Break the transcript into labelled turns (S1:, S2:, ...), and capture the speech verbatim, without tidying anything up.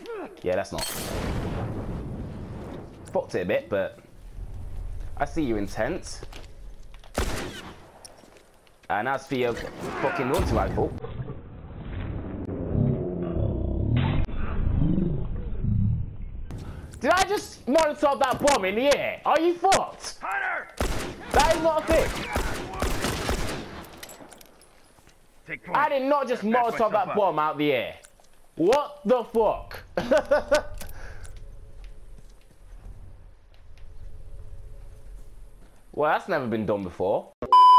S1: Yeah, that's not. Fucked it a bit, but I see your intent. And as for your fucking launch rifle. Did I just Molotov that bomb in the air? Are you fucked?
S2: Hunter!
S1: That is not a thing.
S2: Take point.
S1: I did not just Molotov that bomb out the air. What the fuck? Well, that's never been done before.